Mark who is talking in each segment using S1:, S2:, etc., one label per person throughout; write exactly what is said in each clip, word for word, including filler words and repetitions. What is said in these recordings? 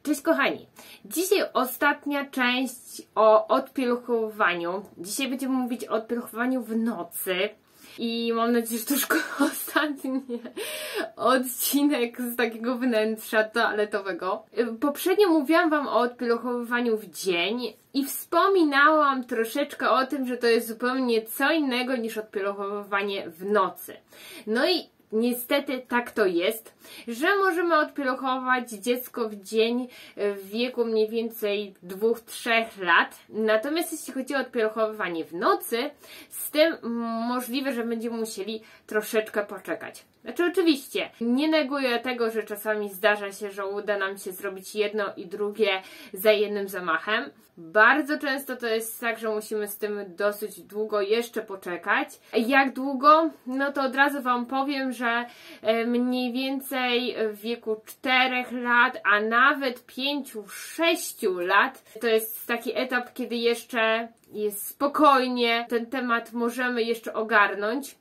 S1: Cześć kochani, dzisiaj ostatnia część o odpieluchowaniu. Dzisiaj będziemy mówić o odpieluchowaniu w nocy i mam nadzieję, że to już ostatni odcinek z takiego wnętrza toaletowego. Poprzednio mówiłam Wam o odpieluchowaniu w dzień i wspominałam troszeczkę o tym, że to jest zupełnie co innego niż odpieluchowanie w nocy. No i niestety tak to jest, że możemy odpieluchować dziecko w dzień w wieku mniej więcej dwóch do trzech lat. Natomiast jeśli chodzi o odpieluchowywanie w nocy, z tym możliwe, że będziemy musieli troszeczkę poczekać. Znaczy oczywiście, nie neguję tego, że czasami zdarza się, że uda nam się zrobić jedno i drugie za jednym zamachem. Bardzo często to jest tak, że musimy z tym dosyć długo jeszcze poczekać. Jak długo? No to od razu Wam powiem, że mniej więcej w wieku czterech lat, a nawet pięciu, sześciu lat to jest taki etap, kiedy jeszcze jest spokojnie, ten temat możemy jeszcze ogarnąć.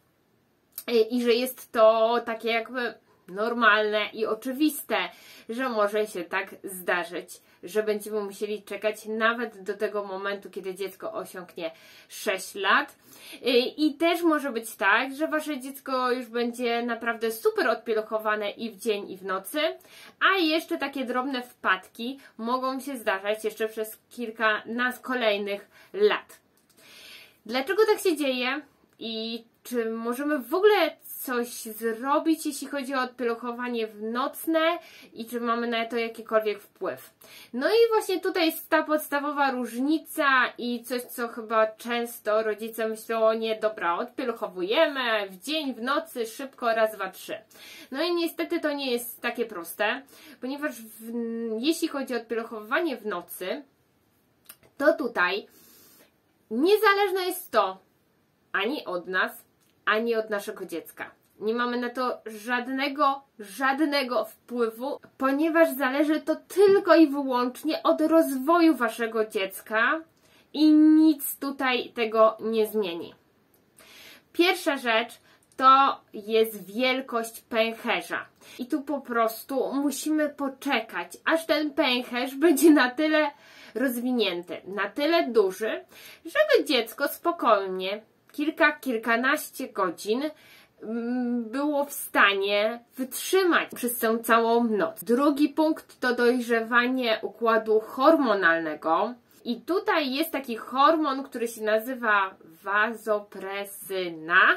S1: I że jest to takie jakby normalne i oczywiste, że może się tak zdarzyć, że będziemy musieli czekać nawet do tego momentu, kiedy dziecko osiągnie sześć lat. I też może być tak, że Wasze dziecko już będzie naprawdę super odpieluchowane i w dzień, i w nocy, a jeszcze takie drobne wpadki mogą się zdarzać jeszcze przez kilka nas kolejnych lat. Dlaczego tak się dzieje? I czy możemy w ogóle coś zrobić, jeśli chodzi o odpieluchowanie w nocne i czy mamy na to jakikolwiek wpływ? No i właśnie tutaj jest ta podstawowa różnica i coś, co chyba często rodzice myślą, o nie, dobra, odpieluchowujemy w dzień, w nocy, szybko, raz, dwa, trzy. No i niestety to nie jest takie proste, ponieważ w, jeśli chodzi o odpieluchowanie w nocy, to tutaj niezależne jest to ani od nas, ani od naszego dziecka. Nie mamy na to żadnego, żadnego wpływu, ponieważ zależy to tylko i wyłącznie od rozwoju Waszego dziecka i nic tutaj tego nie zmieni. Pierwsza rzecz to jest wielkość pęcherza. I tu po prostu musimy poczekać, aż ten pęcherz będzie na tyle rozwinięty, na tyle duży, żeby dziecko spokojnie kilka, kilkanaście godzin było w stanie wytrzymać przez tę całą noc. Drugi punkt to dojrzewanie układu hormonalnego. I tutaj jest taki hormon, który się nazywa wazopresyna.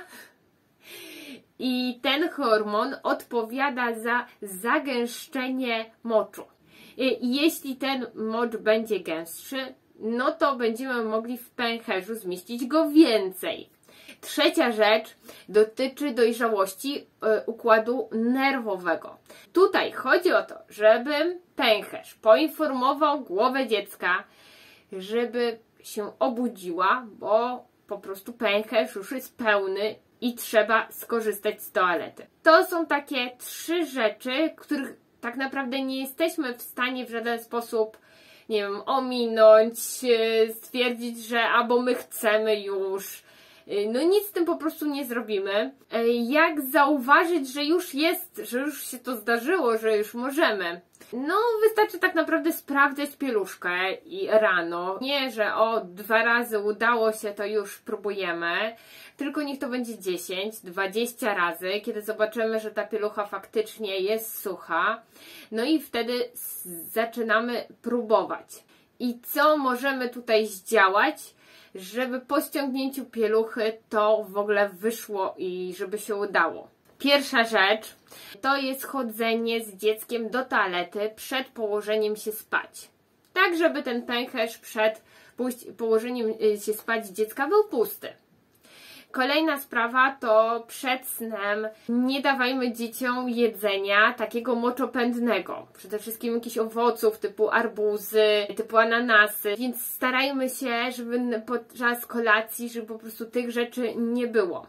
S1: I ten hormon odpowiada za zagęszczenie moczu. I jeśli ten mocz będzie gęstszy, no to będziemy mogli w pęcherzu zmieścić go więcej. Trzecia rzecz dotyczy dojrzałości y, układu nerwowego. Tutaj chodzi o to, żeby pęcherz poinformował głowę dziecka, żeby się obudziła, bo po prostu pęcherz już jest pełny i trzeba skorzystać z toalety. To są takie trzy rzeczy, których tak naprawdę nie jesteśmy w stanie w żaden sposób, nie wiem, ominąć, stwierdzić, że albo my chcemy już. No nic z tym po prostu nie zrobimy. Jak zauważyć, że już jest, że już się to zdarzyło, że już możemy? No wystarczy tak naprawdę sprawdzać pieluszkę i rano. Nie, że o dwa razy udało się, to już próbujemy. Tylko niech to będzie dziesięć, dwadzieścia razy, kiedy zobaczymy, że ta pielucha faktycznie jest sucha. No i wtedy zaczynamy próbować. I co możemy tutaj zdziałać, żeby po ściągnięciu pieluchy to w ogóle wyszło i żeby się udało? Pierwsza rzecz to jest chodzenie z dzieckiem do toalety przed położeniem się spać. Tak, żeby ten pęcherz przed położeniem się spać dziecka był pusty. Kolejna sprawa to przed snem nie dawajmy dzieciom jedzenia takiego moczopędnego. Przede wszystkim jakichś owoców typu arbuzy, typu ananasy, więc starajmy się, żeby podczas kolacji, żeby po prostu tych rzeczy nie było.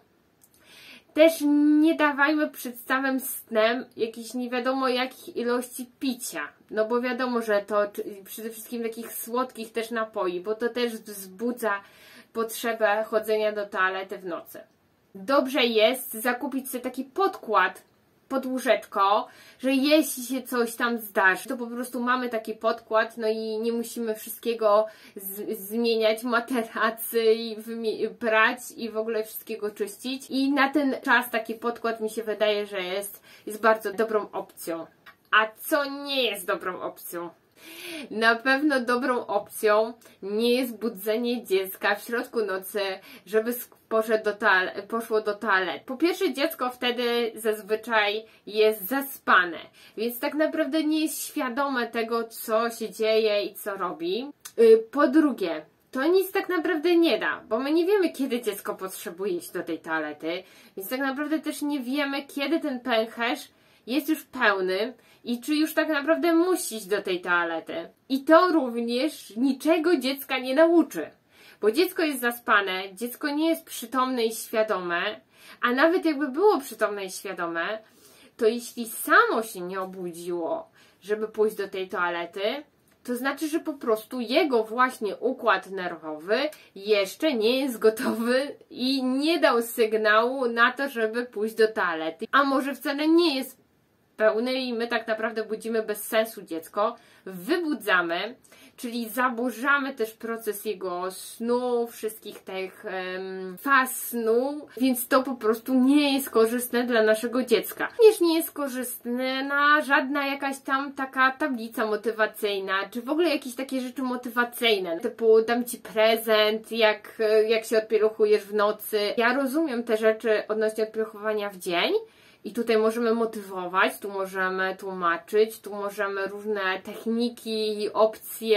S1: Też nie dawajmy przed samym snem jakichś nie wiadomo jakich ilości picia, no bo wiadomo, że to przede wszystkim takich słodkich też napoi, bo to też wzbudza potrzebę chodzenia do toalety w nocy. Dobrze jest zakupić sobie taki podkład pod łóżeczko, że jeśli się coś tam zdarzy, to po prostu mamy taki podkład, no i nie musimy wszystkiego z zmieniać, materacy i brać i w ogóle wszystkiego czyścić. I na ten czas taki podkład mi się wydaje, że jest, jest bardzo dobrą opcją. A co nie jest dobrą opcją? Na pewno dobrą opcją nie jest budzenie dziecka w środku nocy, żeby poszedł do toale- poszło do toalety. Po pierwsze, dziecko wtedy zazwyczaj jest zaspane, więc tak naprawdę nie jest świadome tego, co się dzieje i co robi. Po drugie, to nic tak naprawdę nie da, bo my nie wiemy, kiedy dziecko potrzebuje iść do tej toalety, więc tak naprawdę też nie wiemy, kiedy ten pęcherz jest już pełny i czy już tak naprawdę musi iść do tej toalety. I to również niczego dziecka nie nauczy, bo dziecko jest zaspane, dziecko nie jest przytomne i świadome, a nawet jakby było przytomne i świadome, to jeśli samo się nie obudziło, żeby pójść do tej toalety, to znaczy, że po prostu jego właśnie układ nerwowy jeszcze nie jest gotowy i nie dał sygnału na to, żeby pójść do toalety. A może wcale nie jest pełny i my tak naprawdę budzimy bez sensu dziecko, wybudzamy, czyli zaburzamy też proces jego snu, wszystkich tych um, faz snu, więc to po prostu nie jest korzystne dla naszego dziecka. Również nie jest korzystna żadna jakaś tam taka tablica motywacyjna, czy w ogóle jakieś takie rzeczy motywacyjne, typu dam Ci prezent, jak, jak się odpieluchujesz w nocy. Ja rozumiem te rzeczy odnośnie odpieluchowania w dzień, i tutaj możemy motywować, tu możemy tłumaczyć, tu możemy różne techniki i opcje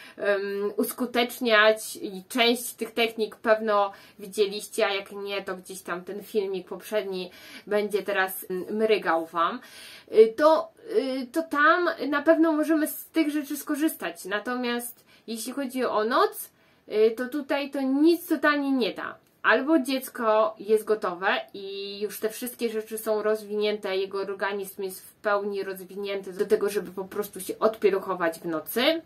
S1: um, uskuteczniać i część tych technik pewno widzieliście, a jak nie, to gdzieś tam ten filmik poprzedni będzie teraz mrygał Wam. To, to tam na pewno możemy z tych rzeczy skorzystać. Natomiast jeśli chodzi o noc, to tutaj to nic totalnie nie da. Albo dziecko jest gotowe i już te wszystkie rzeczy są rozwinięte, jego organizm jest w pełni rozwinięty do tego, żeby po prostu się odpieluchować w nocy,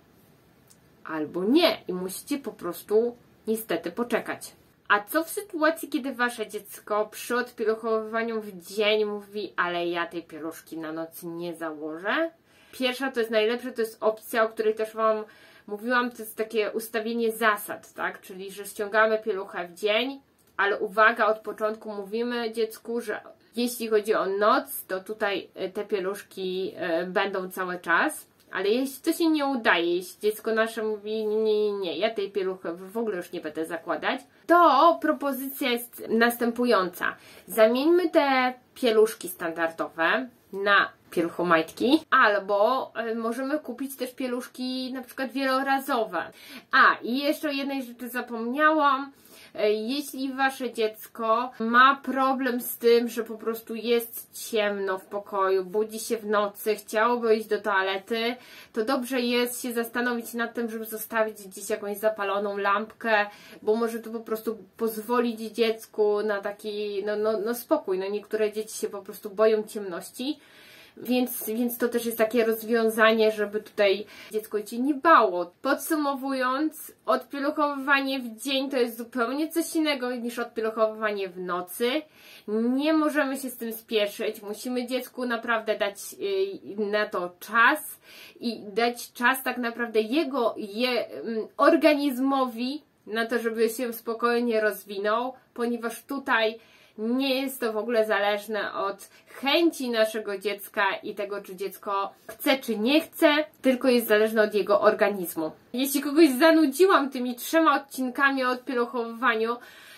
S1: albo nie i musicie po prostu niestety poczekać. A co w sytuacji, kiedy Wasze dziecko przy odpieluchowywaniu w dzień mówi, ale ja tej pieluszki na noc nie założę? Pierwsza, to jest najlepsza, to jest opcja, o której też Wam mówiłam, to jest takie ustawienie zasad, tak? Czyli, że ściągamy pieluchę w dzień, ale uwaga, od początku mówimy dziecku, że jeśli chodzi o noc, to tutaj te pieluszki będą cały czas, ale jeśli to się nie udaje, jeśli dziecko nasze mówi nie, nie, nie, ja tej pieluchy w ogóle już nie będę zakładać, to propozycja jest następująca. Zamieńmy te pieluszki standardowe na pieluchomajtki, albo możemy kupić też pieluszki na przykład wielorazowe. A, i jeszcze o jednej rzeczy zapomniałam. Jeśli Wasze dziecko ma problem z tym, że po prostu jest ciemno w pokoju, budzi się w nocy, chciałoby iść do toalety, to dobrze jest się zastanowić nad tym, żeby zostawić gdzieś jakąś zapaloną lampkę, bo może to po prostu pozwolić dziecku na taki no, no, no spokój. No niektóre dzieci się po prostu boją ciemności. Więc, więc to też jest takie rozwiązanie, żeby tutaj dziecko Cię nie bało. Podsumowując, odpieluchowywanie w dzień to jest zupełnie coś innego niż odpieluchowywanie w nocy. Nie możemy się z tym spieszyć. Musimy dziecku naprawdę dać yy, na to czas i dać czas tak naprawdę jego je, yy, organizmowi na to, żeby się spokojnie rozwinął, ponieważ tutaj nie jest to w ogóle zależne od chęci naszego dziecka i tego, czy dziecko chce, czy nie chce, tylko jest zależne od jego organizmu. Jeśli kogoś zanudziłam tymi trzema odcinkami o odpieluchowywaniu,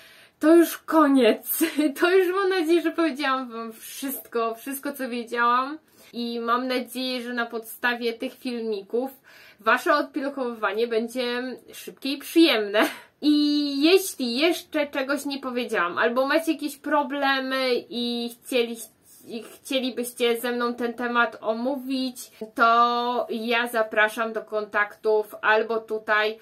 S1: to już koniec. To już mam nadzieję, że powiedziałam Wam wszystko, wszystko co wiedziałam i mam nadzieję, że na podstawie tych filmików Wasze odpieluchowywanie będzie szybkie i przyjemne. I jeśli jeszcze czegoś nie powiedziałam, albo macie jakieś problemy i chcieli, i chcielibyście ze mną ten temat omówić, to ja zapraszam do kontaktów albo tutaj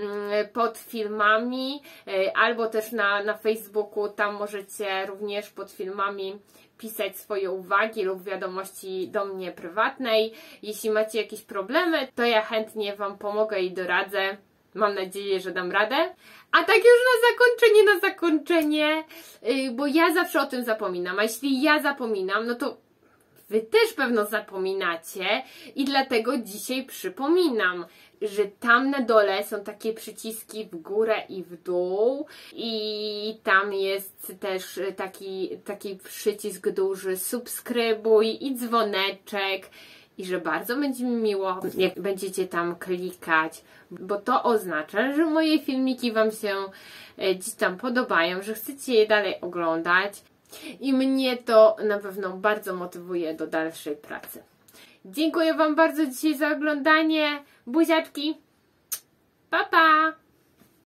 S1: pod filmami, albo też na, na Facebooku, tam możecie również pod filmami pisać swoje uwagi lub wiadomości do mnie prywatnej. Jeśli macie jakieś problemy, to ja chętnie Wam pomogę i doradzę. Mam nadzieję, że dam radę. A tak już na zakończenie, na zakończenie, yy, bo ja zawsze o tym zapominam, a jeśli ja zapominam, no to Wy też pewno zapominacie i dlatego dzisiaj przypominam, że tam na dole są takie przyciski w górę i w dół i tam jest też taki, taki przycisk duży subskrybuj i dzwoneczek i że bardzo będzie mi miło, jak będziecie tam klikać, bo to oznacza, że moje filmiki Wam się gdzieś tam podobają, że chcecie je dalej oglądać i mnie to na pewno bardzo motywuje do dalszej pracy. Dziękuję Wam bardzo dzisiaj za oglądanie. Buziaczki. Pa, pa!